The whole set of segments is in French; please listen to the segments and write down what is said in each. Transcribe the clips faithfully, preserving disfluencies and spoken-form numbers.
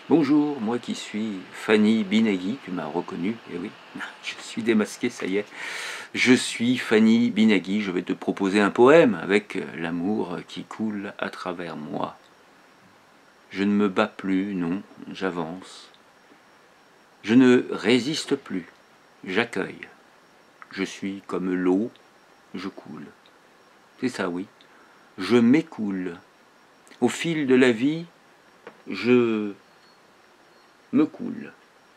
Bonjour, moi qui suis Fanny Binaghi, tu m'as reconnu, eh oui, je suis démasqué, ça y est. Je suis Fanny Binaghi, je vais te proposer un poème avec l'amour qui coule à travers moi. Je ne me bats plus, non, j'avance. Je ne résiste plus, j'accueille. Je suis comme l'eau, je coule. C'est ça, oui, je m'écoule. Au fil de la vie, je me coule.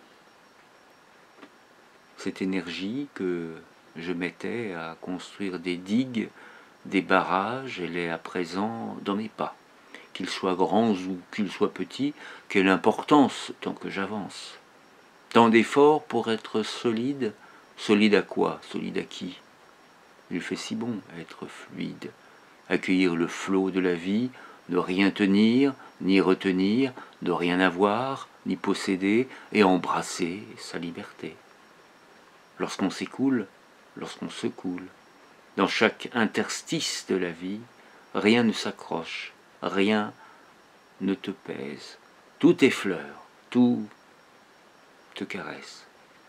Cette énergie que je mettais à construire des digues, des barrages, elle est à présent dans mes pas. Qu'ils soient grands ou qu'ils soient petits, quelle importance tant que j'avance. Tant d'efforts pour être solide, solide à quoi, solide à qui? Il fait si bon être fluide, accueillir le flot de la vie, ne rien tenir, ni retenir, ne rien avoir, ni posséder, et embrasser sa liberté. Lorsqu'on s'écoule, lorsqu'on se coule, dans chaque interstice de la vie, rien ne s'accroche, rien ne te pèse. Tout effleure, tout te caresse.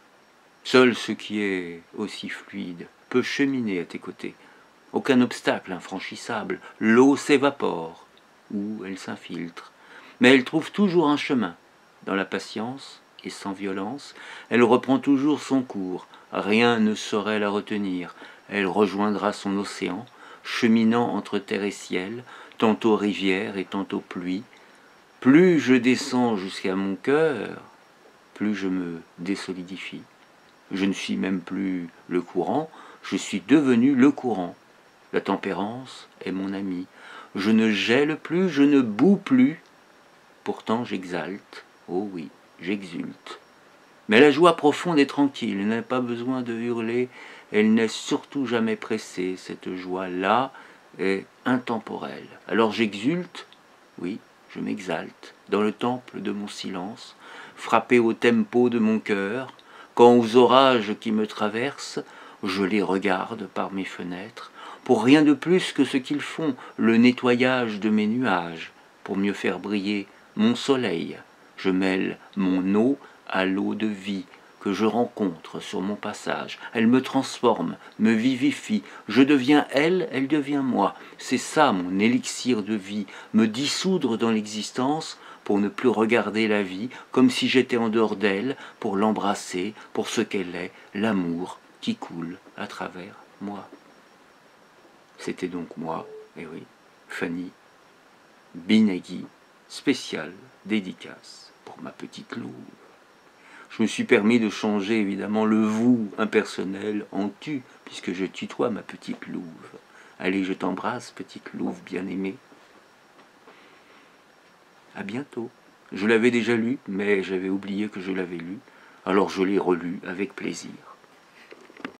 Seul ce qui est aussi fluide peut cheminer à tes côtés. Aucun obstacle infranchissable, l'eau s'évapore ou elle s'infiltre, mais elle trouve toujours un chemin. Dans la patience et sans violence, elle reprend toujours son cours, rien ne saurait la retenir, elle rejoindra son océan, cheminant entre terre et ciel, tantôt rivière et tantôt pluie. Plus je descends jusqu'à mon cœur, plus je me désolidifie. Je ne suis même plus le courant, je suis devenu le courant. La tempérance est mon ami. Je ne gèle plus, je ne boue plus. Pourtant j'exalte, oh oui, j'exulte. Mais la joie profonde est tranquille, elle n'a pas besoin de hurler, elle n'est surtout jamais pressée. Cette joie-là est intemporelle. Alors j'exulte, oui, je m'exalte, dans le temple de mon silence, frappé au tempo de mon cœur, quand aux orages qui me traversent, je les regarde par mes fenêtres, pour rien de plus que ce qu'ils font, le nettoyage de mes nuages, pour mieux faire briller mon soleil. Je mêle mon eau à l'eau de vie que je rencontre sur mon passage. Elle me transforme, me vivifie. Je deviens elle, elle devient moi. C'est ça mon élixir de vie, me dissoudre dans l'existence pour ne plus regarder la vie comme si j'étais en dehors d'elle, pour l'embrasser pour ce qu'elle est, l'amour qui coule à travers moi. C'était donc moi, eh oui, Fanny Binaghi, spéciale dédicace pour ma petite louve. Je me suis permis de changer évidemment le vous impersonnel en tu, puisque je tutoie ma petite louve. Allez, je t'embrasse, petite louve bien-aimée. À bientôt. Je l'avais déjà lu, mais j'avais oublié que je l'avais lu, alors je l'ai relu avec plaisir.